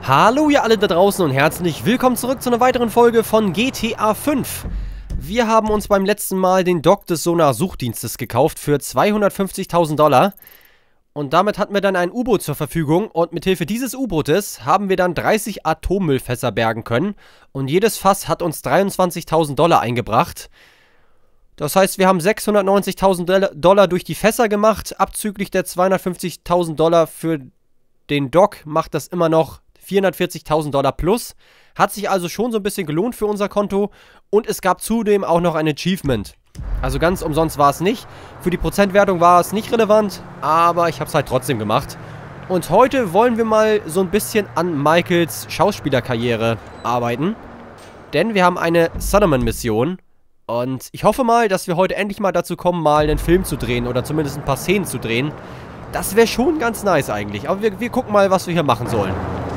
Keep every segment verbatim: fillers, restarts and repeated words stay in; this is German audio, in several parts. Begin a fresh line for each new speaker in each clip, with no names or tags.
Hallo ihr alle da draußen und herzlich willkommen zurück zu einer weiteren Folge von G T A fünf. Wir haben uns beim letzten Mal den Dock des Sonar-Suchdienstes gekauft für zweihundertfünfzigtausend Dollar. Und damit hatten wir dann ein U-Boot zur Verfügung und mithilfe dieses U-Bootes haben wir dann dreißig Atommüllfässer bergen können. Und jedes Fass hat uns dreiundzwanzigtausend Dollar eingebracht. Das heißt, wir haben sechshundertneunzigtausend Dollar durch die Fässer gemacht. Abzüglich der zweihundertfünfzigtausend Dollar für den Dock macht das immer noch vierhundertvierzigtausend Dollar plus. Hat sich also schon so ein bisschen gelohnt für unser Konto. Und es gab zudem auch noch ein Achievement. Also ganz umsonst war es nicht. Für die Prozentwertung war es nicht relevant, aber ich habe es halt trotzdem gemacht. Und heute wollen wir mal so ein bisschen an Michaels Schauspielerkarriere arbeiten. Denn wir haben eine Solomon-Mission. Und ich hoffe mal, dass wir heute endlich mal dazu kommen, mal einen Film zu drehen oder zumindest ein paar Szenen zu drehen. Das wäre schon ganz nice eigentlich. Aber wir, wir gucken mal, was wir hier machen sollen.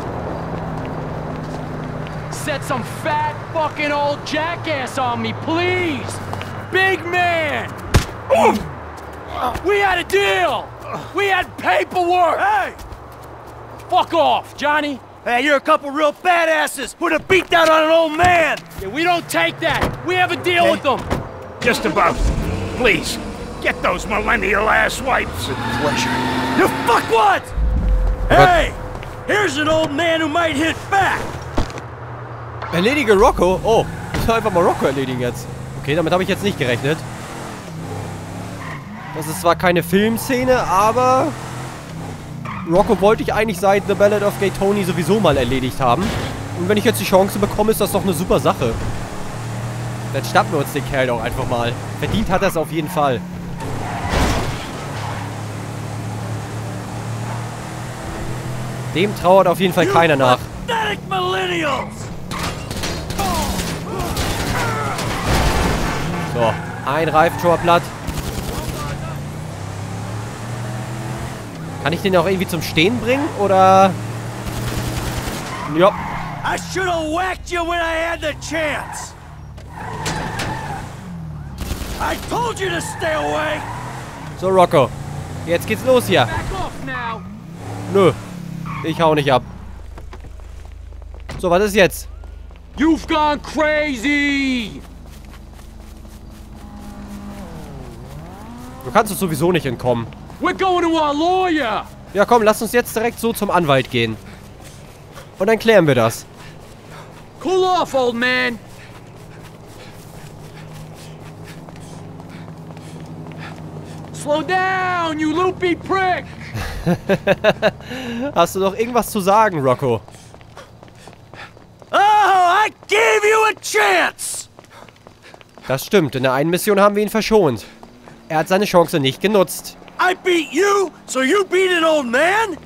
Set some fat fucking old jackass on me, please! Big man! We had a deal! We had paperwork! Hey! Fuck off, Johnny!
Hey, you're a couple real badasses! Put a beat down on an old man!
Yeah, we don't take that! We have a deal
Hey.
with them!
Just about. Please, get those millennial ass wipes.
With pleasure. You fuckwat! Hey! Here's an old man who might hit back!
Erledige Rocco. Oh, ich soll einfach mal Rocco erledigen jetzt. Okay, damit habe ich jetzt nicht gerechnet. Das ist zwar keine Filmszene, aber Rocco wollte ich eigentlich seit The Ballad of Gay Tony sowieso mal erledigt haben. Und wenn ich jetzt die Chance bekomme, ist das doch eine super Sache. Dann schnappen wir uns den Kerl doch einfach mal. Verdient hat er es auf jeden Fall. Dem trauert auf jeden Fall keiner nach.
Pathetic millennials!
So, ein Reifen schon mal platt. Kann ich den auch irgendwie zum Stehen bringen, oder? Ja.
I should have whacked you when I had the chance! I told you to stay away!
So, Rocco. Jetzt geht's los hier.
Back off now!
Nö. Ich hau nicht ab. So, was ist jetzt?
You've gone crazy!
Du kannst uns sowieso nicht entkommen.
We're going to our lawyer!
Ja, komm, lass uns jetzt direkt so zum Anwalt gehen. Und dann klären wir das.
Cool off, old man! Slow down, you loopy prick!
Hast du noch irgendwas zu sagen, Rocco?
Oh, I gave you a chance!
Das stimmt, in der einen Mission haben wir ihn verschont. Er hat seine Chance nicht genutzt.
I beat you, so you beat an old man?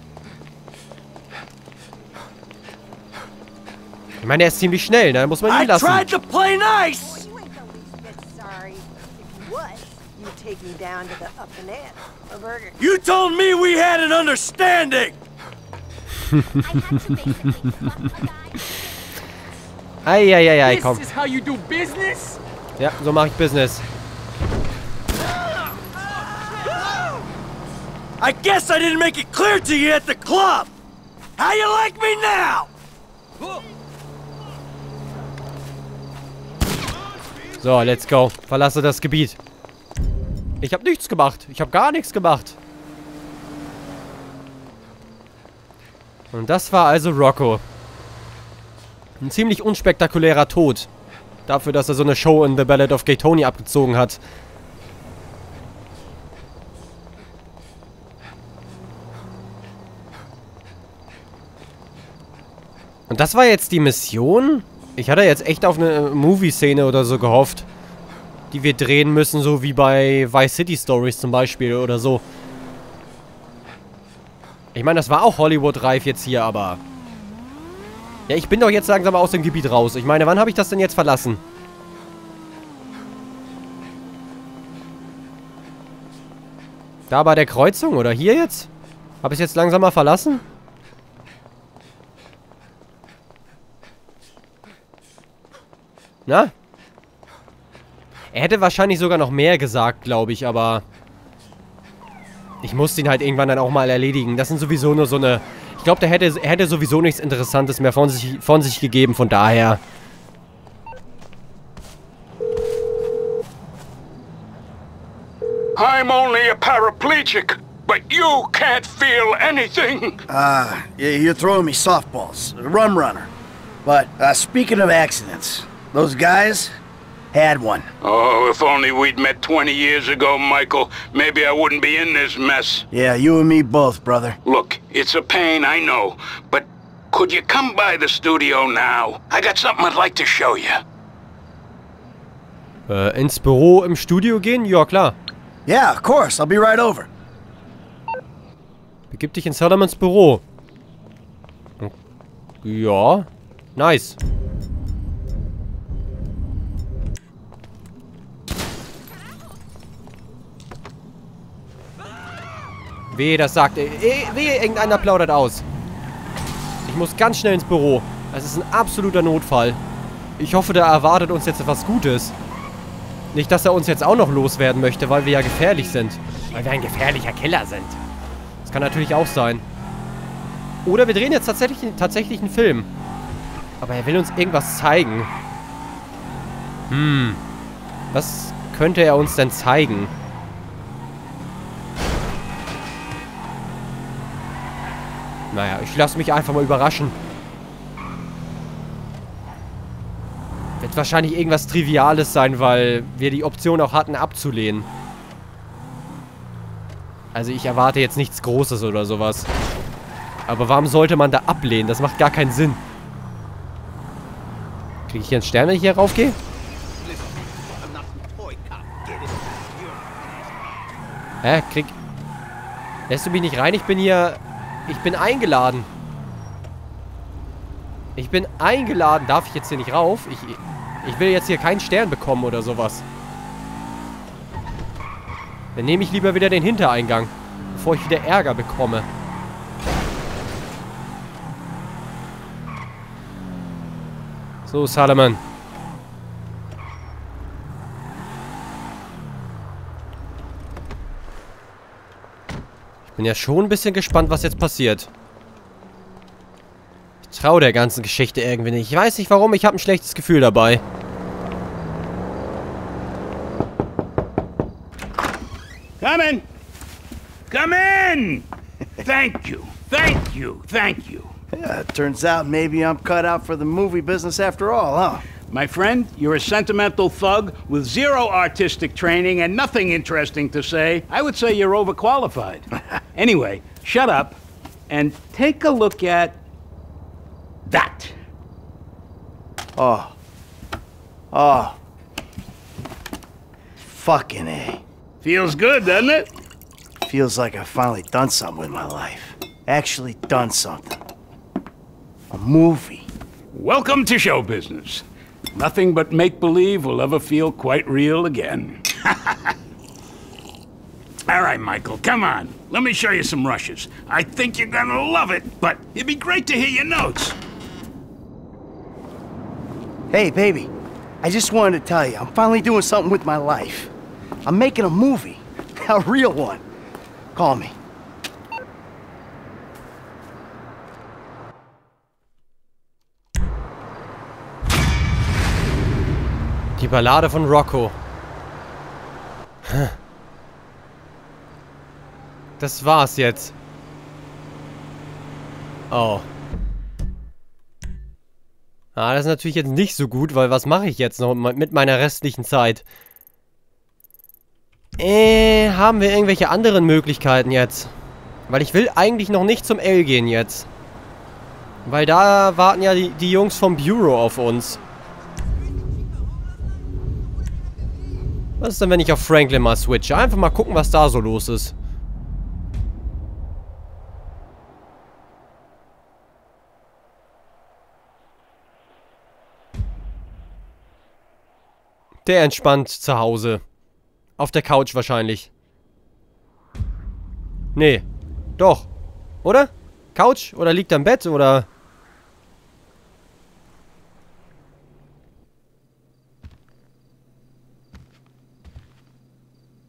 Ich meine, er ist ziemlich schnell, ne? Muss man
I
ihn lassen.
tried to play nice!
You ain't the least bit sorry. If you was, you'd take me down to the Up and In for burgers.
You told me we had an understanding!
Eieiei, komm.
This is how you do business?
Ja, so mache ich Business.
I guess I didn't make it clear to you at the club! How you like me now?
So, let's go. Verlasse das Gebiet. Ich habe nichts gemacht. Ich habe gar nichts gemacht. Und das war also Rocco. Ein ziemlich unspektakulärer Tod. Dafür, dass er so eine Show in The Ballad of Gay Tony abgezogen hat. Und das war jetzt die Mission? Ich hatte jetzt echt auf eine Movie-Szene oder so gehofft. Die wir drehen müssen, so wie bei Vice City Stories zum Beispiel oder so. Ich meine, das war auch Hollywood-reif jetzt hier, aber... Ja, ich bin doch jetzt langsam aus dem Gebiet raus. Ich meine, wann habe ich das denn jetzt verlassen? Da bei der Kreuzung oder hier jetzt? Habe ich es jetzt langsam mal verlassen? Na? Er hätte wahrscheinlich sogar noch mehr gesagt, glaube ich, aber... Ich musste ihn halt irgendwann dann auch mal erledigen. Das sind sowieso nur so eine... Ich glaube, der hätte, er hätte sowieso nichts Interessantes mehr von sich, von sich gegeben, von daher.
I'm only a paraplegic, but you can't feel anything.
Ah, uh, you're throwing me softballs. Rum runner. But, uh, speaking of accidents, those guys had one.
Oh, if only we'd met twenty years ago, Michael. Maybe I wouldn't be in this mess.
Yeah, you and me both, brother.
Look, it's a pain, I know, but could you come by the studio now? I got something I'd like to show you.
Äh, ins Büro im Studio gehen? Ja, klar.
Yeah, of course. I'll be right over.
Begib dich in Salamans Büro. Ja. Nice. Wehe, das sagt... Eh, wehe, irgendeiner plaudert aus. Ich muss ganz schnell ins Büro. Es ist ein absoluter Notfall. Ich hoffe, da erwartet uns jetzt etwas Gutes. Nicht, dass er uns jetzt auch noch loswerden möchte, weil wir ja gefährlich sind. Weil wir ein gefährlicher Killer sind. Das kann natürlich auch sein. Oder wir drehen jetzt tatsächlich, tatsächlich einen Film. Aber er will uns irgendwas zeigen. Hm. Was könnte er uns denn zeigen? Naja, ich lasse mich einfach mal überraschen. Wird wahrscheinlich irgendwas Triviales sein, weil wir die Option auch hatten, abzulehnen. Also ich erwarte jetzt nichts Großes oder sowas. Aber warum sollte man da ablehnen? Das macht gar keinen Sinn. Kriege ich hier einen Stern, wenn ich hier raufgehe? Hä? Krieg... Lässt du mich nicht rein? Ich bin hier... Ich bin eingeladen. Ich bin eingeladen. Darf ich jetzt hier nicht rauf? Ich, ich will jetzt hier keinen Stern bekommen oder sowas. Dann nehme ich lieber wieder den Hintereingang, bevor ich wieder Ärger bekomme. So, Salaman. Ich bin ja schon ein bisschen gespannt, was jetzt passiert. Ich traue der ganzen Geschichte irgendwie nicht. Ich weiß nicht warum, ich habe ein schlechtes Gefühl dabei.
Come in! Come in! Thank you, thank you, thank you.
Yeah, it turns out maybe I'm cut out for the movie business after all, huh?
My friend, you're a sentimental thug with zero artistic training and nothing interesting to say. I would say you're overqualified. Anyway, shut up and take a look at that.
Oh. Oh. Fucking A.
Feels good, doesn't it?
Feels like I've finally done something with my life. Actually done something. A movie.
Welcome to show business. Nothing but make-believe will ever feel quite real again. All right, Michael, come on. Let me show you some rushes. I think you're gonna love it, but it'd be great to hear your notes.
Hey, baby. I just wanted to tell you, I'm finally doing something with my life. I'm making a movie. A real one. Call me.
Die Ballade von Rocco. Das war's jetzt. Oh. Ah, das ist natürlich jetzt nicht so gut, weil was mache ich jetzt noch mit meiner restlichen Zeit? Äh, haben wir irgendwelche anderen Möglichkeiten jetzt? Weil ich will eigentlich noch nicht zum L gehen jetzt. Weil da warten ja die, die Jungs vom Bureau auf uns. Was ist denn, wenn ich auf Franklin mal switche? Einfach mal gucken, was da so los ist. Der entspannt zu Hause. Auf der Couch wahrscheinlich. Nee. Doch. Oder? Couch? Oder liegt er im Bett? Oder...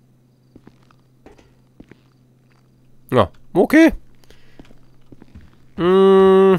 Ja, okay. Mmh.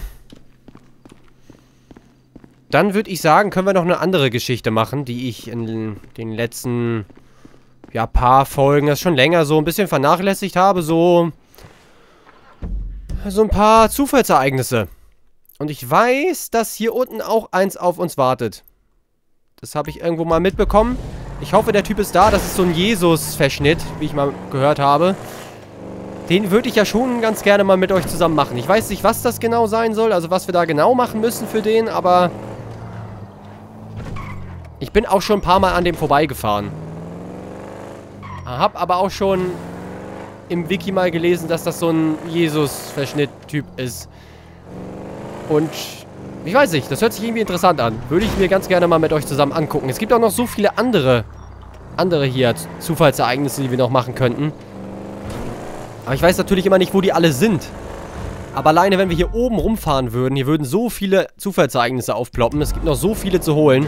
Dann würde ich sagen, können wir noch eine andere Geschichte machen, die ich in den letzten, ja, paar Folgen, das ist schon länger so ein bisschen vernachlässigt habe. So, so ein paar Zufallsereignisse. Und ich weiß, dass hier unten auch eins auf uns wartet. Das habe ich irgendwo mal mitbekommen. Ich hoffe, der Typ ist da. Das ist so ein Jesus-Verschnitt, wie ich mal gehört habe. Den würde ich ja schon ganz gerne mal mit euch zusammen machen. Ich weiß nicht, was das genau sein soll, also was wir da genau machen müssen für den, aber ich bin auch schon ein paar Mal an dem vorbeigefahren. Hab aber auch schon im Wiki mal gelesen, dass das so ein Jesus-Verschnitt-Typ ist. Und ich weiß nicht, das hört sich irgendwie interessant an. Würde ich mir ganz gerne mal mit euch zusammen angucken. Es gibt auch noch so viele andere, andere hier Zufallsereignisse, die wir noch machen könnten. Aber ich weiß natürlich immer nicht, wo die alle sind. Aber alleine, wenn wir hier oben rumfahren würden, hier würden so viele Zufallsereignisse aufploppen. Es gibt noch so viele zu holen.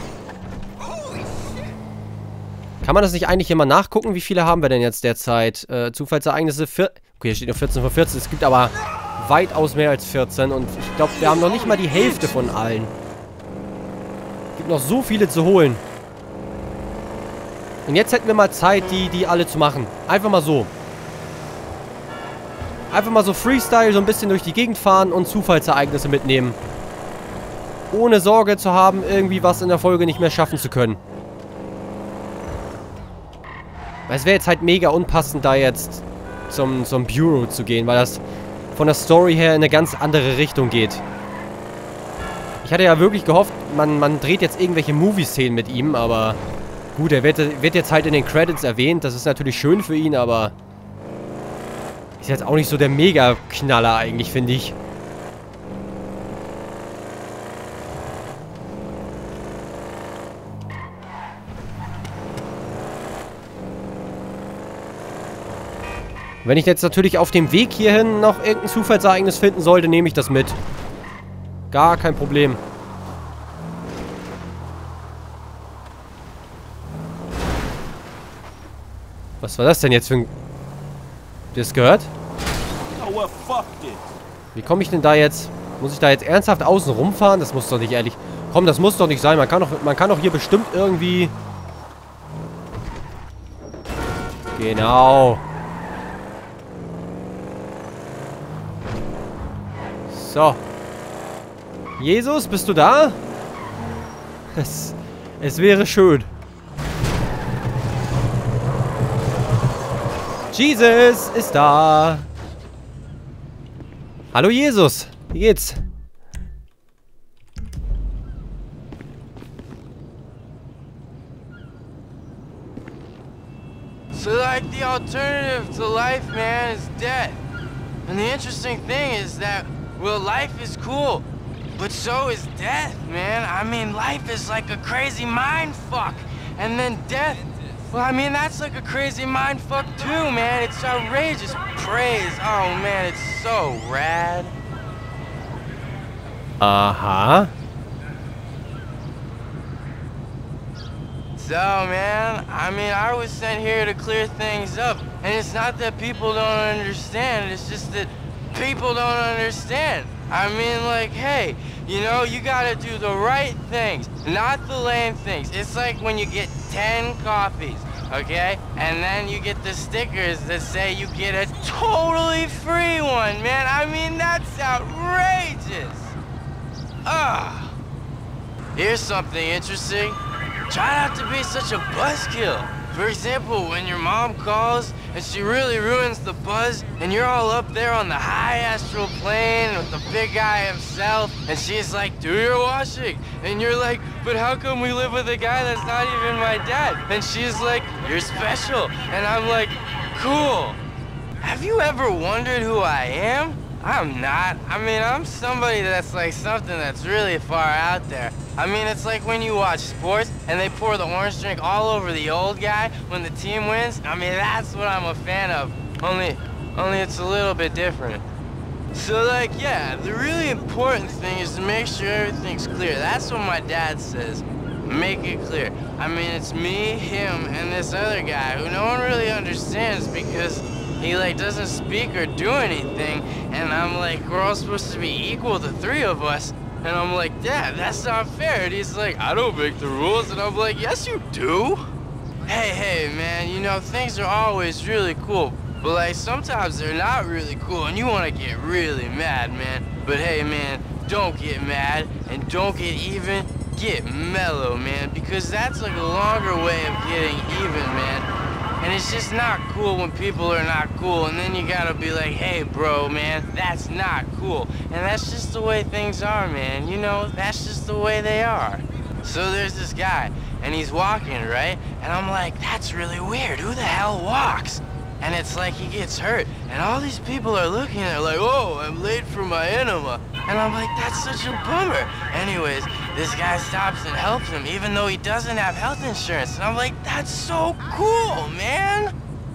Kann man das nicht eigentlich immer nachgucken? Wie viele haben wir denn jetzt derzeit? Äh, Zufallsereignisse. Vier okay, hier steht nur vierzehn von vierzehn. Es gibt aber weitaus mehr als vierzehn. Und ich glaube, wir haben noch nicht mal die Hälfte von allen. Es gibt noch so viele zu holen. Und jetzt hätten wir mal Zeit, die, die alle zu machen. Einfach mal so. Einfach mal so Freestyle, so ein bisschen durch die Gegend fahren und Zufallsereignisse mitnehmen. Ohne Sorge zu haben, irgendwie was in der Folge nicht mehr schaffen zu können. Weil es wäre jetzt halt mega unpassend, da jetzt zum, zum Bureau zu gehen, weil das von der Story her in eine ganz andere Richtung geht. Ich hatte ja wirklich gehofft, man, man dreht jetzt irgendwelche Movie-Szenen mit ihm, aber gut, er wird, wird jetzt halt in den Credits erwähnt. Das ist natürlich schön für ihn, aber ist jetzt auch nicht so der Mega-Knaller eigentlich, finde ich. Wenn ich jetzt natürlich auf dem Weg hierhin noch irgendein Zufallsereignis finden sollte, nehme ich das mit. Gar kein Problem. Was war das denn jetzt für ein... Habt ihr das gehört? Wie komme ich denn da jetzt... Muss ich da jetzt ernsthaft außen rumfahren? Das muss doch nicht ehrlich... Komm, das muss doch nicht sein. Man kann doch, man kann doch hier bestimmt irgendwie... Genau. So. Jesus, bist du da? Es, es wäre schön. Jesus ist da. Hallo Jesus. Wie geht's?
So like the alternative to life, man, is death. And the interesting thing is that, well, life is cool, but so is death, man. I mean, life is like a crazy mind fuck. And then death, well, I mean, that's like a crazy mind fuck too, man. It's outrageous praise. Oh, man, it's so rad.
Aha.
So, man, I mean, I was sent here to clear things up. And it's not that people don't understand, it's just that people don't understand. I mean, like, hey, you know, you gotta do the right things, not the lame things. It's like when you get ten copies, okay? And then you get the stickers that say you get a totally free one, man. I mean, that's outrageous. Ah. Here's something interesting. Try not to be such a buzzkill. For example, when your mom calls and she really ruins the buzz and you're all up there on the high astral plane with the big guy himself and she's like, do your washing. And you're like, but how come we live with a guy that's not even my dad? And she's like, you're special. And I'm like, cool. Have you ever wondered who I am? I'm not. I mean, I'm somebody that's like something that's really far out there. I mean, it's like when you watch sports and they pour the orange drink all over the old guy when the team wins. I mean, that's what I'm a fan of. Only, only it's a little bit different. So, like, yeah, the really important thing is to make sure everything's clear. That's what my dad says. Make it clear. I mean, it's me, him, and this other guy who no one really understands because he like doesn't speak or do anything, and I'm like, we're all supposed to be equal, the three of us. And I'm like, Dad, that's not fair. And he's like, I don't make the rules. And I'm like, yes, you do. Hey, hey, man, you know, things are always really cool. But, like, sometimes they're not really cool, and you want to get really mad, man. But, hey, man, don't get mad, and don't get even. Get mellow, man, because that's, like, a longer way of getting even, man. And it's just not cool when people are not cool, and then you gotta be like, hey, bro, man, that's not cool. And that's just the way things are, man. You know, that's just the way they are. So there's this guy, and he's walking, right? And I'm like, that's really weird. Who the hell walks? And it's like he gets hurt, and all these people are looking at it like, oh, I'm late for my enema. And I'm like, that's such a bummer. Anyways, this guy stops and helps him, even though he doesn't have health insurance. And I'm like, that's so cool, man.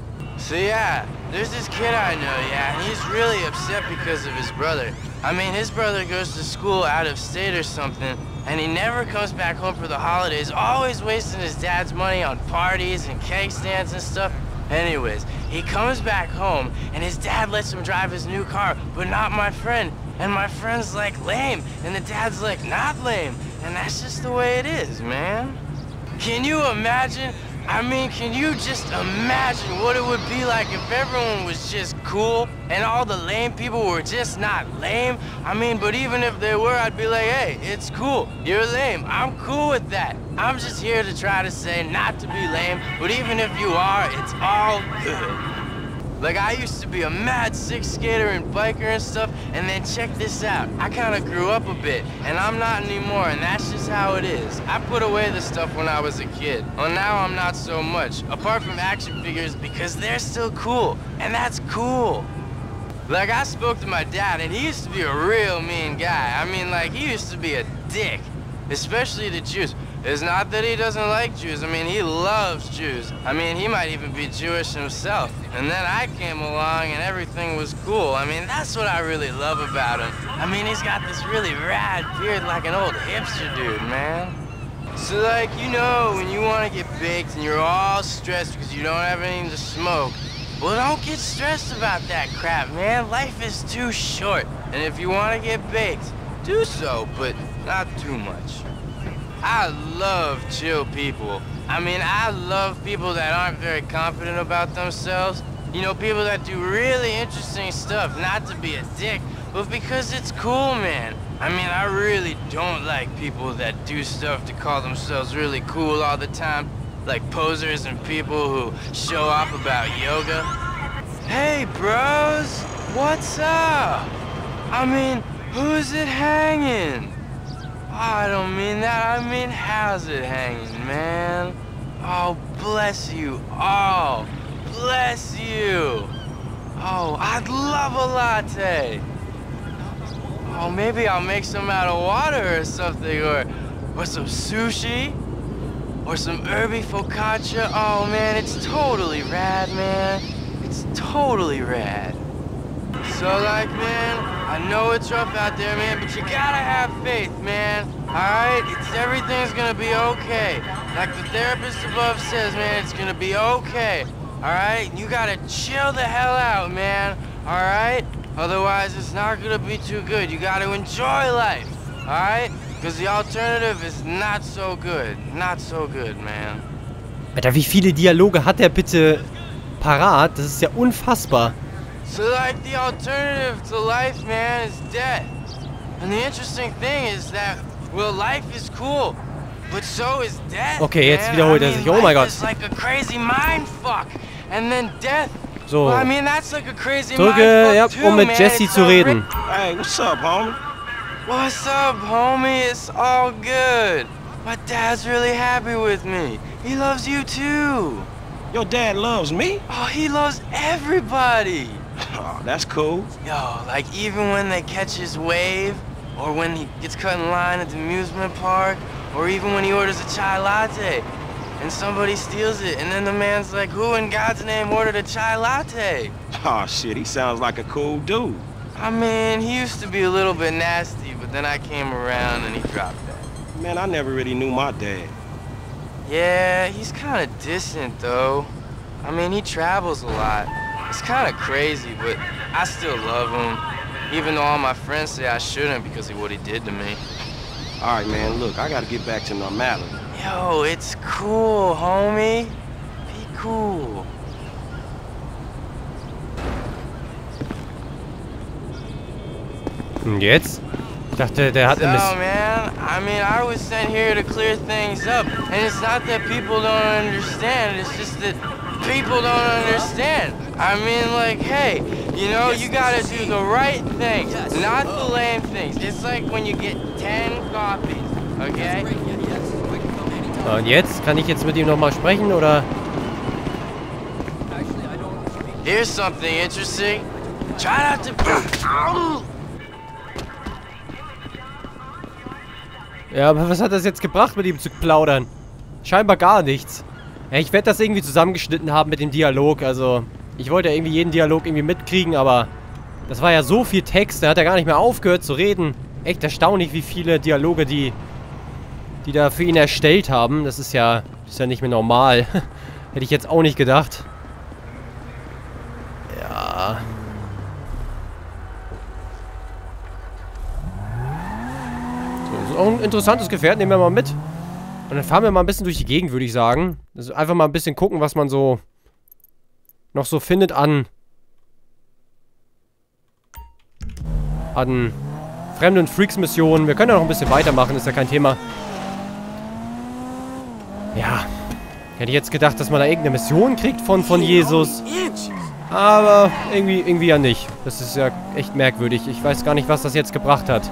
So yeah, there's this kid I know, yeah, and he's really upset because of his brother. I mean, his brother goes to school out of state or something, and he never comes back home for the holidays, always wasting his dad's money on parties and cake stands and stuff. Anyways, he comes back home, and his dad lets him drive his new car, but not my friend. And my friend's like, lame, and the dad's like, not lame. And that's just the way it is, man. Can you imagine? I mean, can you just imagine what it would be like if everyone was just cool and all the lame people were just not lame? I mean, but even if they were, I'd be like, hey, it's cool. You're lame. I'm cool with that. I'm just here to try to say not to be lame, but even if you are, it's all good. Like, I used to be a mad sick skater and biker and stuff, and then check this out. I kind of grew up a bit, and I'm not anymore, and that's just how it is. I put away the stuff when I was a kid. Well, now I'm not so much, apart from action figures, because they're still cool, and that's cool. Like, I spoke to my dad, and he used to be a real mean guy. I mean, like, he used to be a dick, especially to Jews. It's not that he doesn't like Jews. I mean, he loves Jews. I mean, he might even be Jewish himself. And then I came along and everything was cool. I mean, that's what I really love about him. I mean, he's got this really rad beard like an old hipster dude, man. So, like, you know, when you want to get baked and you're all stressed because you don't have anything to smoke, well, don't get stressed about that crap, man. Life is too short. And if you want to get baked, do so, but not too much. I love chill people. I mean, I love people that aren't very confident about themselves. You know, people that do really interesting stuff, not to be a dick, but because it's cool, man. I mean, I really don't like people that do stuff to call themselves really cool all the time, like posers and people who show off about yoga. Hey, bros, what's up? I mean, who's it hanging? I don't mean that, I mean, how's it hanging, man? Oh, bless you all. Bless you. Oh, I'd love a latte. Oh, maybe I'll make some out of water or something, or, or some sushi, or some herby focaccia. Oh, man, it's totally rad, man. It's totally rad. So, like, man, I know it's rough out there, man, but you gotta have faith, man. Alright? It's everything's gonna be okay. Like the therapist above says, man, it's gonna be okay. Alright? You gotta chill the hell out, man. Alright? Otherwise, it's not gonna be too good. You gotta enjoy life. Alright? Because the alternative is not so good. Not so good, man.
Alter, wie viele Dialoge hat er bitte parat? Das ist ja unfassbar.
So, like, the alternative to life, man, is death. And the interesting thing is that, well, life is cool, but so is death.
Okay, jetzt
man.
wiederholt er
I mean,
sich. Oh mein Gott.
It's like a crazy mindfuck. And then death.
So.
Well, I mean, that's like a crazy
Drücke, ja,
mindfuck too,
um mit
man.
Jesse
It's
zu
so
reden.
Hey, what's up, homie?
What's up, homie? It's all good. My dad's really happy with me. He loves you too.
Your dad loves me?
Oh, he loves everybody.
Oh, that's cool.
Yo, like even when they catch his wave, or when he gets cut in line at the amusement park, or even when he orders a chai latte, and somebody steals it, and then the man's like, who in God's name ordered a chai latte?
Oh, shit, he sounds like a cool dude.
I mean, he used to be a little bit nasty, but then I came around and he dropped that.
Man, I never really knew my dad.
Yeah, he's kind of distant, though. I mean, he travels a lot. It's kind of crazy, but I still love him. Even though all my friends say I shouldn't because of what he did to me.
All right, man, look, I gotta get back to normality.
Yo, it's cool, homie. Be cool.
Und jetzt? Ich dachte, der hat
So,
eine Mission.
man, I mean, I was sent here to clear things up. And it's not that people don't understand, it's just that people don't understand. I mean, like, hey, you know, you gotta do the right thing, not the lame things. It's like when you get ten coffees, okay?
Und jetzt? Kann ich jetzt mit ihm nochmal sprechen, oder?
Here's something interesting. Try not to...
Ja, aber was hat das jetzt gebracht, mit ihm zu plaudern? Scheinbar gar nichts. Ja, ich werde das irgendwie zusammengeschnitten haben mit dem Dialog, also... Ich wollte ja irgendwie jeden Dialog irgendwie mitkriegen, aber... Das war ja so viel Text, da hat er gar nicht mehr aufgehört zu reden. Echt erstaunlich, wie viele Dialoge die... Die da für ihn erstellt haben. Das ist ja... Das ist ja nicht mehr normal. Hätte ich jetzt auch nicht gedacht. Ja... So, ist auch ein interessantes Gefährt, nehmen wir mal mit. Und dann fahren wir mal ein bisschen durch die Gegend, würde ich sagen. Also einfach mal ein bisschen gucken, was man so noch so findet an an Fremde- und Freaks-Missionen. Wir können ja noch ein bisschen weitermachen, ist ja kein Thema. Ja, hätte ich jetzt gedacht, dass man da irgendeine Mission kriegt von, von Jesus. Aber irgendwie, irgendwie ja nicht. Das ist ja echt merkwürdig. Ich weiß gar nicht, was das jetzt gebracht hat.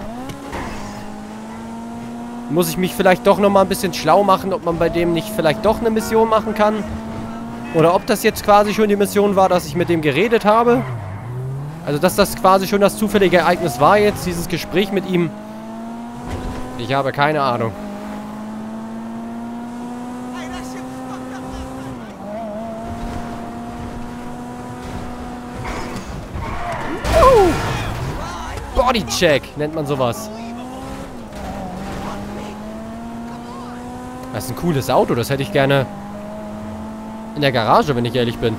Muss ich mich vielleicht doch nochmal ein bisschen schlau machen, ob man bei dem nicht vielleicht doch eine Mission machen kann? Oder ob das jetzt quasi schon die Mission war, dass ich mit dem geredet habe? Also, dass das quasi schon das zufällige Ereignis war jetzt, dieses Gespräch mit ihm. Ich habe keine Ahnung. Uh! Bodycheck nennt man sowas. Das ist ein cooles Auto, das hätte ich gerne in der Garage, wenn ich ehrlich bin.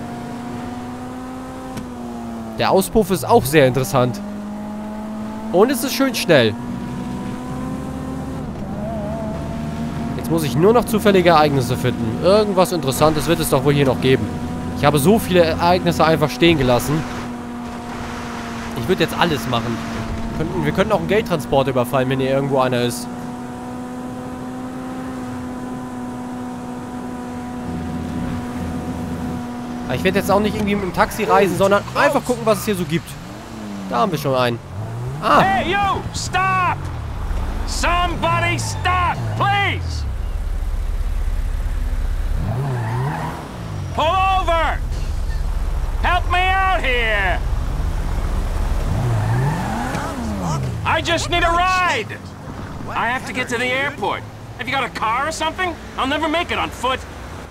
Der Auspuff ist auch sehr interessant. Und es ist schön schnell. Jetzt muss ich nur noch zufällige Ereignisse finden. Irgendwas Interessantes wird es doch wohl hier noch geben. Ich habe so viele Ereignisse einfach stehen gelassen. Ich würde jetzt alles machen. Wir könnten, wir könnten auch einen Geldtransport überfallen, wenn hier irgendwo einer ist. Ich werde jetzt auch nicht irgendwie mit dem Taxi reisen, sondern einfach gucken, was es hier so gibt. Da haben wir schon einen. Ah.
Hey, you! Stop! Somebody stop, please! Pull over! Help me out here! I just need a ride! I have to get to the airport. Have you got a car or something? I'll never make it on foot.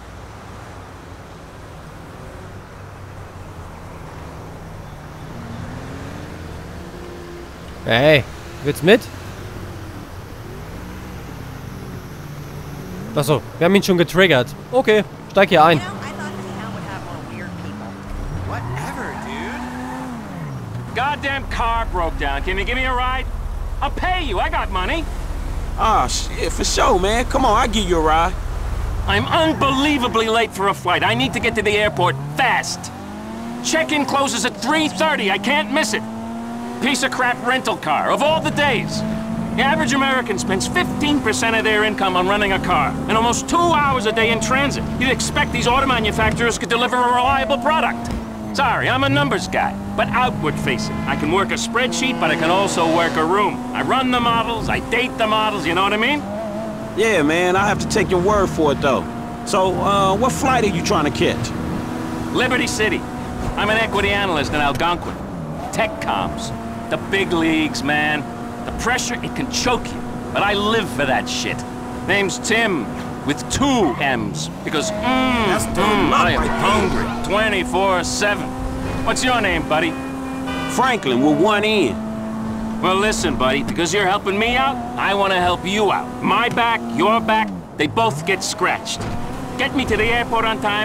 Hey, willst mit? Achso, wir haben ihn schon getriggert. Okay, steig hier ein.
Goddamn car broke down. Can you give me a ride? I'll pay you. I got money.
Ah, shit, for sure, man. Come on, I'll give you a ride.
I'm unbelievably late for a flight. I need to get to the airport fast. Check-in closes at three thirty. I can't miss it. Piece of crap rental car, of all the days. The average American spends fifteen percent of their income on running a car, and almost two hours a day in transit. You'd expect these auto manufacturers could deliver a reliable product. Sorry, I'm a numbers guy, but outward-facing. I can work a spreadsheet, but I can also work a room. I run the models, I date the models, you know what I mean?
Yeah, man, I have to take your word for it, though. So, uh, what flight are you trying to catch?
Liberty City. I'm an equity analyst in Algonquin. Tech comms. The big leagues, man. The pressure, it can choke you. But I live for that shit. Name's Tim, with two M's. Because, mmm, mm, I am hungry. twenty-four seven. What's your name, buddy?
Franklin, with one N.
Well, listen, buddy, because you're helping me out, I want to help you out. My back, your back, they both get scratched. Get me to the airport on time,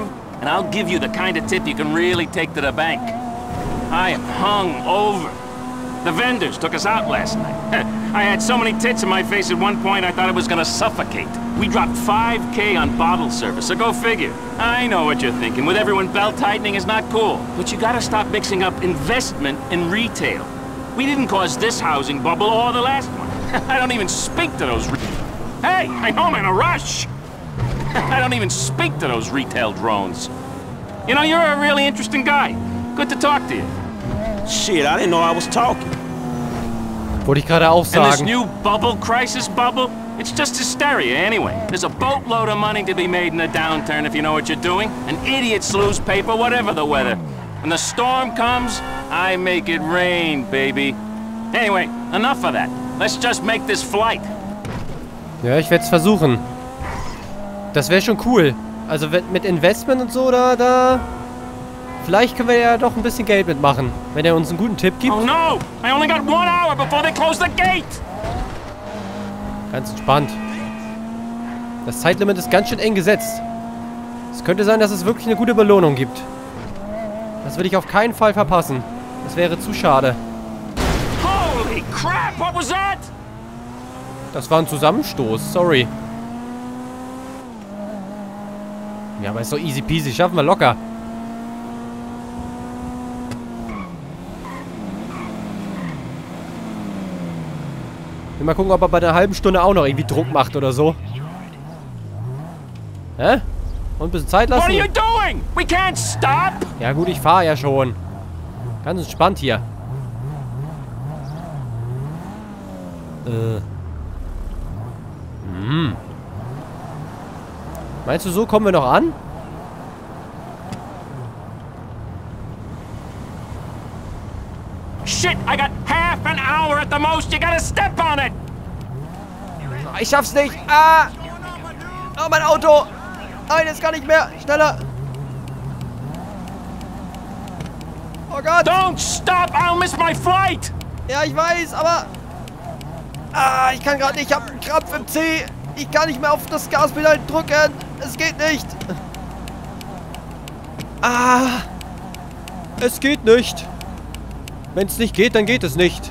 and I'll give you the kind of tip you can really take to the bank. I am hung over. The vendors took us out last night. I had so many tits in my face at one point I thought I was gonna suffocate. We dropped five K on bottle service, so go figure. I know what you're thinking. With everyone belt-tightening is not cool. But you gotta stop mixing up investment and retail. We didn't cause this housing bubble or the last one. I don't even speak to those re- Hey, I know I'm in a rush! I don't even speak to those retail drones. You know, you're a really interesting guy. Good to talk to you.
Shit, I didn't know I was talking.
Wollte ich gerade auch
And this
sagen.
new bubble crisis bubble, it's just hysteria anyway. There's a boatload of money to be made in a downturn if you know what you're doing. And idiots lose paper whatever the weather. When the storm comes, I make it rain, baby. Anyway, enough of that. Let's just make this flight.
Ja, ich werde es versuchen. Das wäre schon cool. Also mit Investment und so, da, da... Vielleicht können wir ja doch ein bisschen Geld mitmachen, wenn er uns einen guten Tipp gibt.
Oh no! I only got one hour before they close the gate!
Ganz entspannt. Das Zeitlimit ist ganz schön eng gesetzt. Es könnte sein, dass es wirklich eine gute Belohnung gibt. Das will ich auf keinen Fall verpassen. Das wäre zu schade.
Holy crap! What was that?
Das war ein Zusammenstoß, sorry. Ja, aber ist doch easy peasy, schaffen wir locker. Mal gucken, ob er bei einer halben Stunde auch noch irgendwie Druck macht oder so. Hä? Und ein bisschen Zeit lassen?
What are you doing? We can't stop!
Ja gut, ich fahre ja schon. Ganz entspannt hier. Äh. Hm. Meinst du, so kommen wir noch an?
Shit, I got half an hour at the most. You gotta step on it!
Ich schaff's nicht. Ah! Oh, mein Auto! Nein, jetzt kann ich mehr. Schneller! Oh Gott!
Don't stop! I'll miss my flight!
Ja, ich weiß, aber... Ah, ich kann gerade nicht. Ich hab einen Krampf im Zeh. Ich kann nicht mehr auf das Gaspedal drücken. Es geht nicht. Ah! Es geht nicht. Wenn es nicht geht, dann geht es nicht.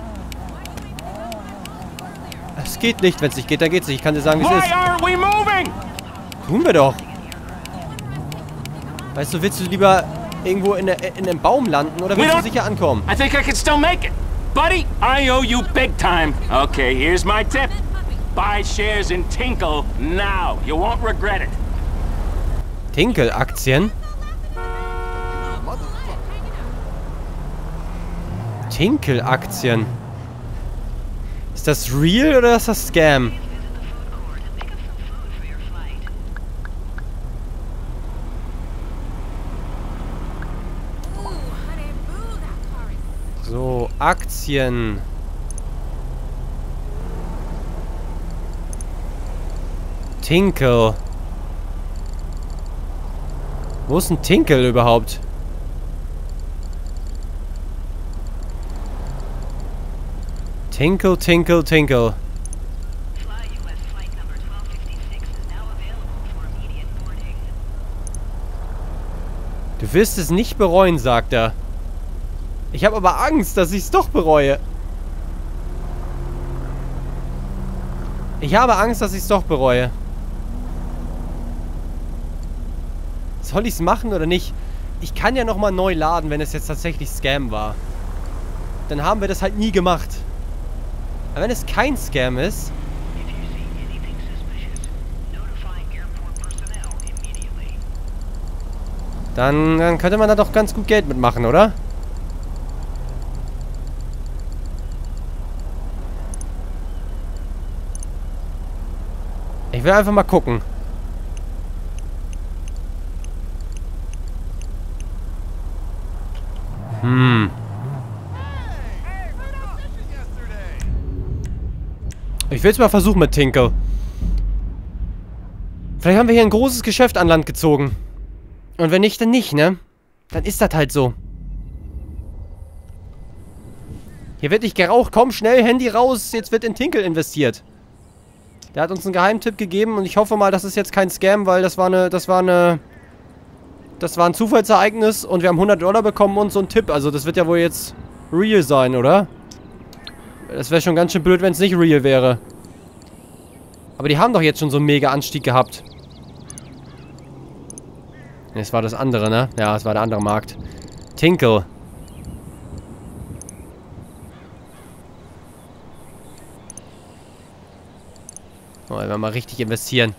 Es geht nicht. Wenn es nicht geht, dann geht es nicht. Ich kann dir sagen, wie es
Why
ist.
aren't we moving?
Tun wir doch. Weißt du, willst du lieber irgendwo in, der, in einem Baum landen oder willst du sicher ankommen?
I think I can still make it. Buddy, I owe you big time. Okay, here's my tip. Buy shares in Tinkle now. You won't regret it.
Tinkle-Aktien? Tinkle-Aktien. Ist das real oder ist das Scam? So, Aktien. Tinkle. Wo ist ein Tinkle überhaupt? Tinkle, Tinkle, Tinkle. Du wirst es nicht bereuen, sagt er. Ich habe aber Angst, dass ich es doch bereue. Ich habe Angst, dass ich es doch bereue. Soll ich es machen oder nicht? Ich kann ja nochmal neu laden, wenn es jetzt tatsächlich Scam war. Dann haben wir das halt nie gemacht. Aber wenn es kein Scam ist... Dann, dann könnte man da doch ganz gut Geld mitmachen, oder? Ich will einfach mal gucken. Hm. Ich will es mal versuchen mit Tinkle. Vielleicht haben wir hier ein großes Geschäft an Land gezogen. Und wenn nicht, dann nicht, ne? Dann ist das halt so. Hier wird nicht geraucht. Komm, schnell, Handy raus. Jetzt wird in Tinkle investiert. Der hat uns einen Geheimtipp gegeben und ich hoffe mal, das ist jetzt kein Scam, weil das war eine, das war eine das war ein Zufallsereignis und wir haben hundert Dollar bekommen und so ein Tipp. Also das wird ja wohl jetzt real sein, oder? Das wäre schon ganz schön blöd, wenn es nicht real wäre. Aber die haben doch jetzt schon so einen mega Anstieg gehabt. Das war das andere, ne? Ja, das war der andere Markt. Tinkle. Oh, wir mal richtig investieren.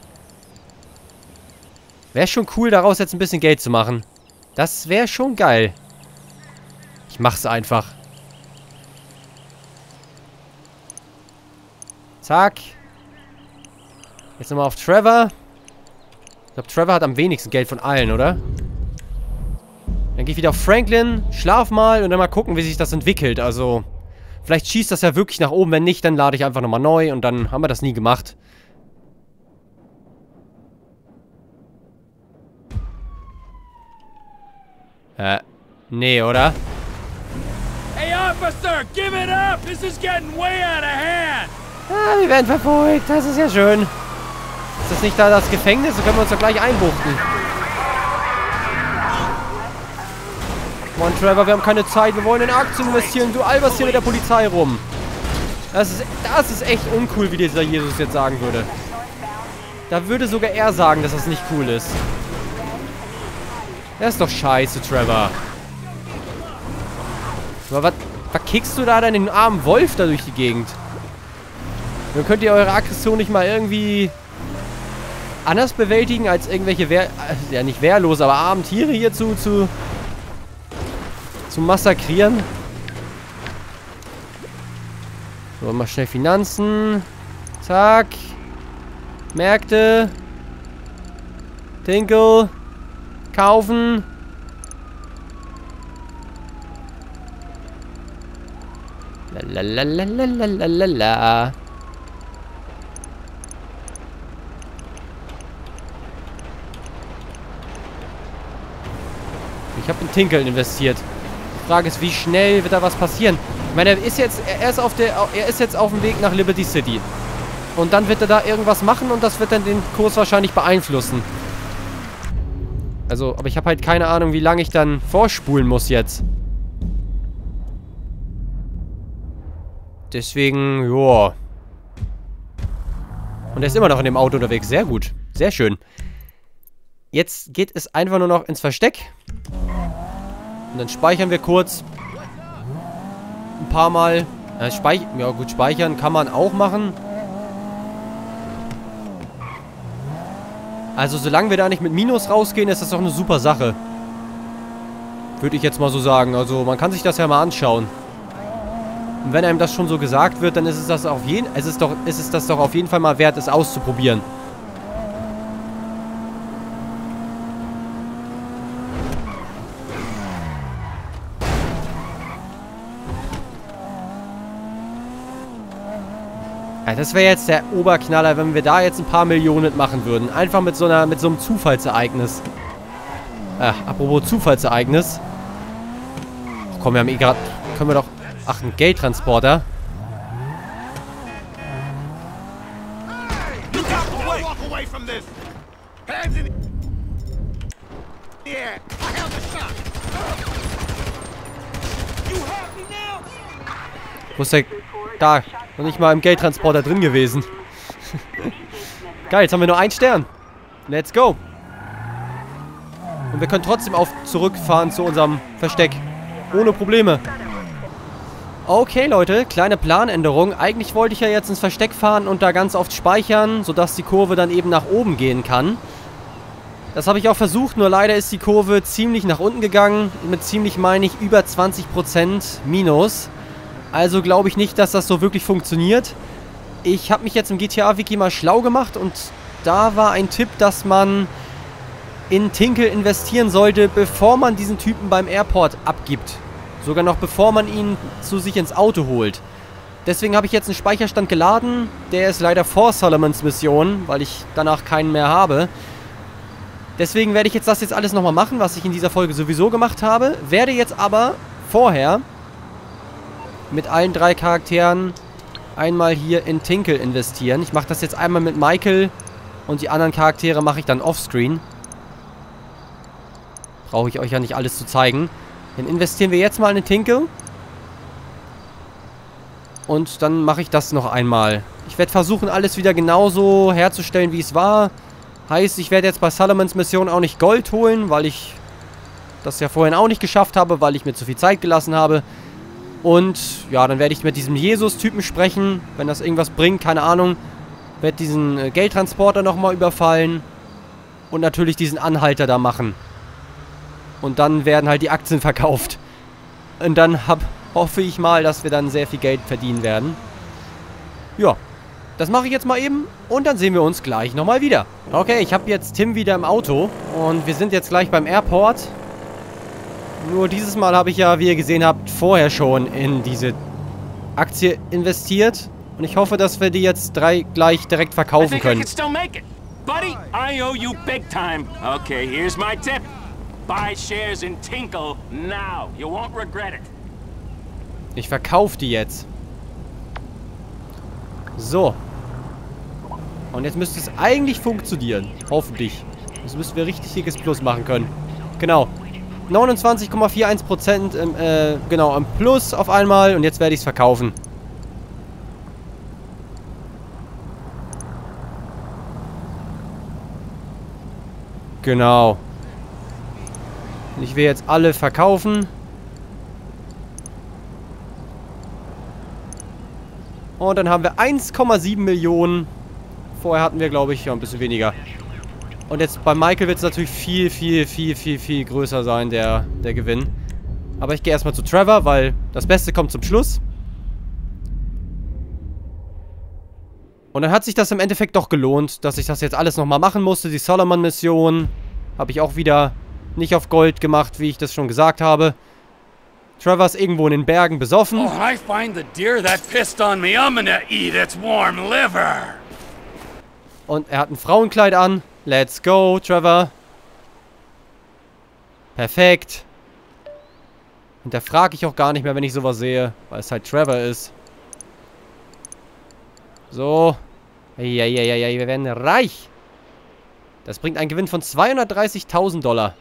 Wäre schon cool, daraus jetzt ein bisschen Geld zu machen. Das wäre schon geil. Ich mach's einfach. Zack. Jetzt nochmal auf Trevor. Ich glaube, Trevor hat am wenigsten Geld von allen, oder? Dann gehe ich wieder auf Franklin, schlaf mal und dann mal gucken, wie sich das entwickelt. Also, vielleicht schießt das ja wirklich nach oben. Wenn nicht, dann lade ich einfach nochmal neu und dann haben wir das nie gemacht. Äh, nee, oder?
Hey, officer, give it up! This is getting way out of hand!
Ah, wir werden verfolgt. Das ist ja schön. Ist das nicht da das Gefängnis? Da können wir uns doch gleich einbuchten. Mann, Trevor, wir haben keine Zeit. Wir wollen in Aktien investieren. Du alberst hier mit der Polizei rum. Das ist, das ist echt uncool, wie dieser Jesus jetzt sagen würde. Da würde sogar er sagen, dass das nicht cool ist. Das ist doch scheiße, Trevor. Aber was, was kickst du da deinen armen Wolf da durch die Gegend? Dann könnt ihr eure Aggression nicht mal irgendwie anders bewältigen, als irgendwelche Wehr... Ja, nicht wehrlos, aber armen Tiere hier zu, zu... zu massakrieren. So, mal schnell Finanzen. Zack. Märkte. Tinkle. Kaufen. Lalalalalalala. Ich habe in Tinkle investiert. Die Frage ist, wie schnell wird da was passieren? Ich meine, er ist jetzt, er ist auf der, er ist jetzt auf dem Weg nach Liberty City. Und dann wird er da irgendwas machen und das wird dann den Kurs wahrscheinlich beeinflussen. Also, aber ich habe halt keine Ahnung, wie lange ich dann vorspulen muss jetzt. Deswegen, joa. Und er ist immer noch in dem Auto unterwegs. Sehr gut. Sehr schön. Jetzt geht es einfach nur noch ins Versteck. Und dann speichern wir kurz. Ein paar Mal. Ja, speich ja gut, speichern kann man auch machen. Also solange wir da nicht mit Minus rausgehen, ist das doch eine super Sache. Würde ich jetzt mal so sagen. Also man kann sich das ja mal anschauen. Und wenn einem das schon so gesagt wird, dann ist es das auf jeden, es ist doch, ist es das doch auf jeden Fall mal wert, es auszuprobieren. Ja, das wäre jetzt der Oberknaller, wenn wir da jetzt ein paar Millionen mitmachen würden. Einfach mit so einer, mit so einem Zufallsereignis. Äh, apropos Zufallsereignis. Ach komm, wir haben eh gerade, können wir doch, ach, ein Geldtransporter. Wo ist der? Da. Noch nicht mal im Geldtransporter drin gewesen. Geil, jetzt haben wir nur einen Stern. Let's go. Und wir können trotzdem auf zurückfahren zu unserem Versteck. Ohne Probleme. Okay, Leute. Kleine Planänderung. Eigentlich wollte ich ja jetzt ins Versteck fahren und da ganz oft speichern, sodass die Kurve dann eben nach oben gehen kann. Das habe ich auch versucht, nur leider ist die Kurve ziemlich nach unten gegangen. Mit ziemlich meine ich über zwanzig Prozent Minus. Also glaube ich nicht, dass das so wirklich funktioniert. Ich habe mich jetzt im G T A-Wiki mal schlau gemacht und da war ein Tipp, dass man in Tinkle investieren sollte, bevor man diesen Typen beim Airport abgibt. Sogar noch bevor man ihn zu sich ins Auto holt. Deswegen habe ich jetzt einen Speicherstand geladen. Der ist leider vor Solomons Mission, weil ich danach keinen mehr habe. Deswegen werde ich jetzt das jetzt alles nochmal machen, was ich in dieser Folge sowieso gemacht habe. Werde jetzt aber vorher mit allen drei Charakteren einmal hier in Tinkle investieren. Ich mache das jetzt einmal mit Michael und die anderen Charaktere mache ich dann offscreen. Brauche ich euch ja nicht alles zu zeigen. Dann investieren wir jetzt mal in den Tinker. Und dann mache ich das noch einmal. Ich werde versuchen, alles wieder genauso herzustellen, wie es war. Heißt, ich werde jetzt bei Solomons Mission auch nicht Gold holen, weil ich das ja vorhin auch nicht geschafft habe, weil ich mir zu viel Zeit gelassen habe. Und ja, dann werde ich mit diesem Jesus-Typen sprechen, wenn das irgendwas bringt, keine Ahnung. Werde diesen äh, Geldtransporter nochmal überfallen. Und natürlich diesen Anhalter da machen. Und dann werden halt die Aktien verkauft. Und dann hab, hoffe ich mal, dass wir dann sehr viel Geld verdienen werden. Ja, das mache ich jetzt mal eben. Und dann sehen wir uns gleich nochmal wieder. Okay, ich habe jetzt Tim wieder im Auto. Und wir sind jetzt gleich beim Airport. Nur dieses Mal habe ich ja, wie ihr gesehen habt, vorher schon in diese Aktie investiert. Und ich hoffe, dass wir die jetzt drei gleich direkt verkaufen können.
Buddy, I owe you big time. Okay, here's my tip. Buy shares in Tinkle now. You won't regret it.
Ich verkaufe die jetzt. So. Und jetzt müsste es eigentlich funktionieren. Hoffentlich. Jetzt müssten wir richtig dickes Plus machen können. Genau. neunundzwanzig Komma einundvierzig Prozent im, äh, genau, im Plus auf einmal. Und jetzt werde ich es verkaufen. Genau. Ich will jetzt alle verkaufen. Und dann haben wir eins Komma sieben Millionen. Vorher hatten wir, glaube ich, ja, ein bisschen weniger. Und jetzt bei Michael wird es natürlich viel, viel, viel, viel, viel größer sein, der, der Gewinn. Aber ich gehe erstmal zu Trevor, weil das Beste kommt zum Schluss. Und dann hat sich das im Endeffekt doch gelohnt, dass ich das jetzt alles nochmal machen musste. Die Solomon-Mission habe ich auch wieder nicht auf Gold gemacht, wie ich das schon gesagt habe. Trevor ist irgendwo in den Bergen besoffen.
Oh, I find the deer that pissed on me. I'm gonna eat its warm liver.
Und er hat ein Frauenkleid an. Let's go, Trevor. Perfekt. Und da frage ich auch gar nicht mehr, wenn ich sowas sehe, weil es halt Trevor ist. So. Ja, ja, ja, ja, wir werden reich. Das bringt einen Gewinn von zweihundertdreißigtausend Dollar.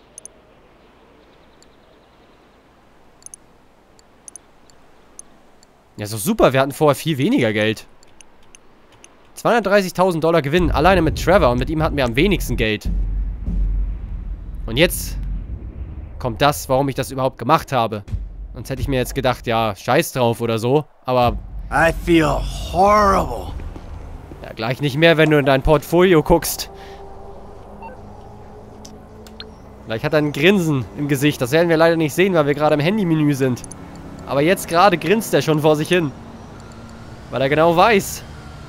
Ja, ist doch super. Wir hatten vorher viel weniger Geld. zweihundertdreißigtausend Dollar Gewinn. Alleine mit Trevor. Und mit ihm hatten wir am wenigsten Geld. Und jetzt kommt das, warum ich das überhaupt gemacht habe. Sonst hätte ich mir jetzt gedacht, ja, scheiß drauf oder so. Aber
I feel horrible.
Ja, gleich nicht mehr, wenn du in dein Portfolio guckst. Gleich hat er ein Grinsen im Gesicht. Das werden wir leider nicht sehen, weil wir gerade im Handymenü sind. Aber jetzt gerade grinst er schon vor sich hin. Weil er genau weiß,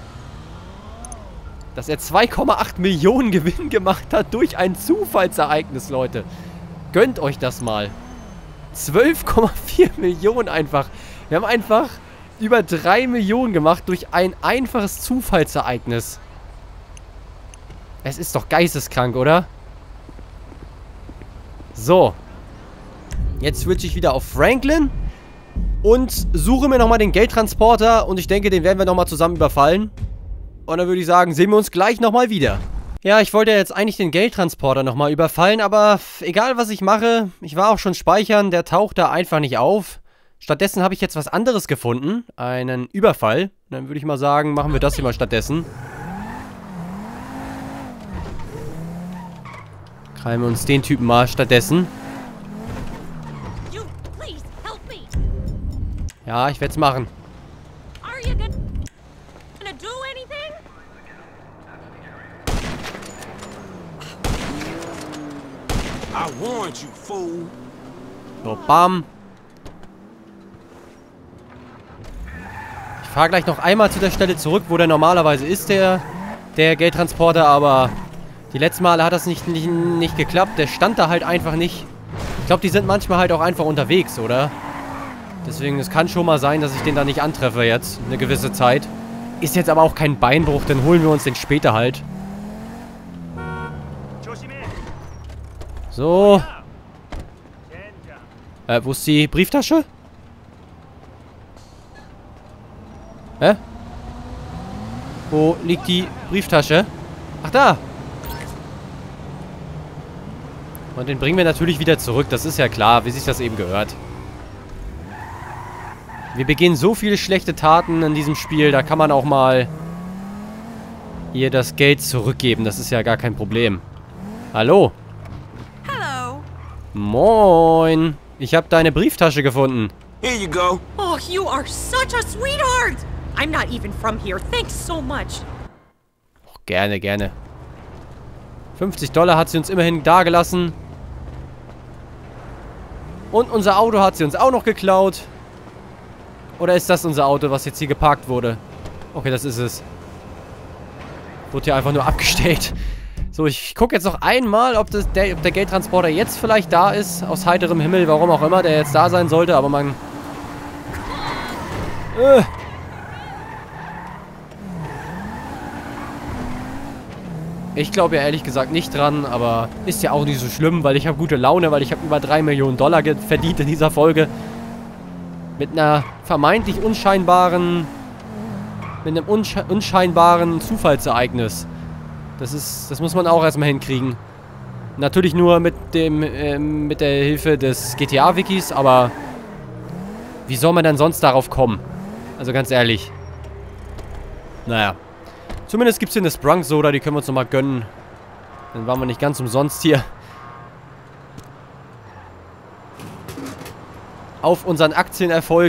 dass er zwei Komma acht Millionen Gewinn gemacht hat durch ein Zufallsereignis, Leute. Gönnt euch das mal. zwölf Komma vier Millionen einfach. Wir haben einfach über drei Millionen gemacht durch ein einfaches Zufallsereignis. Es ist doch geisteskrank, oder? So. Jetzt switche ich wieder auf Franklin. Und suche mir nochmal den Geldtransporter. Und ich denke, den werden wir nochmal zusammen überfallen. Und dann würde ich sagen, sehen wir uns gleich nochmal wieder. Ja, ich wollte jetzt eigentlich den Geldtransporter nochmal überfallen. Aber egal, was ich mache, ich war auch schon speichern. Der taucht da einfach nicht auf. Stattdessen habe ich jetzt was anderes gefunden. Einen Überfall. Dann würde ich mal sagen, machen wir das hier mal stattdessen. Krallen wir uns den Typen mal stattdessen. Ja, ich werde es machen. So, bam. Ich fahre gleich noch einmal zu der Stelle zurück, wo der normalerweise ist, der, der Geldtransporter, aber die letzten Male hat das nicht, nicht, nicht geklappt. Der stand da halt einfach nicht. Ich glaube, die sind manchmal halt auch einfach unterwegs, oder? Deswegen, es kann schon mal sein, dass ich den da nicht antreffe jetzt, eine gewisse Zeit. Ist jetzt aber auch kein Beinbruch, dann holen wir uns den später halt. So. Äh, wo ist die Brieftasche? Hä? Wo liegt die Brieftasche? Ach, da. Und den bringen wir natürlich wieder zurück. Das ist ja klar, wie sich das eben gehört. Wir begehen so viele schlechte Taten in diesem Spiel. Da kann man auch mal ihr das Geld zurückgeben. Das ist ja gar kein Problem. Hallo.
Hello.
Moin. Ich habe deine Brieftasche gefunden.
Here you go.
Oh, you are such a sweetheart. I'm not even from here. Thanks so much.
Oh, gerne, gerne. fünfzig Dollar hat sie uns immerhin dagelassen. Und unser Auto hat sie uns auch noch geklaut. Oder ist das unser Auto, was jetzt hier geparkt wurde? Okay, das ist es. Wurde hier einfach nur abgestellt. So, ich gucke jetzt noch einmal, ob, das, der, ob der Geldtransporter jetzt vielleicht da ist. Aus heiterem Himmel, warum auch immer, der jetzt da sein sollte. Aber man... Äh. Ich glaube ja ehrlich gesagt nicht dran, aber ist ja auch nicht so schlimm, weil ich habe gute Laune, weil ich habe über drei Millionen Dollar verdient in dieser Folge. Mit einer vermeintlich unscheinbaren... Mit einem unsche unscheinbaren Zufallsereignis. Das ist... Das muss man auch erstmal hinkriegen. Natürlich nur mit dem... Äh, mit der Hilfe des G T A-Wikis, aber... Wie soll man denn sonst darauf kommen? Also ganz ehrlich. Naja. Zumindest gibt es hier eine Sprunk Soda, die können wir uns nochmal gönnen. Dann waren wir nicht ganz umsonst hier. Auf unseren Aktienerfolg.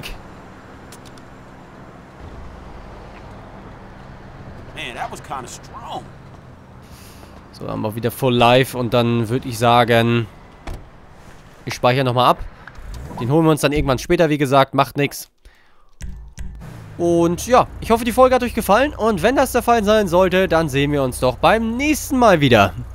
Man, that was kind of strong.
So, haben wir wieder Full Life und dann würde ich sagen, ich speichere nochmal ab. Den holen wir uns dann irgendwann später, wie gesagt, macht nichts. Und ja, ich hoffe, die Folge hat euch gefallen und wenn das der Fall sein sollte, dann sehen wir uns doch beim nächsten Mal wieder.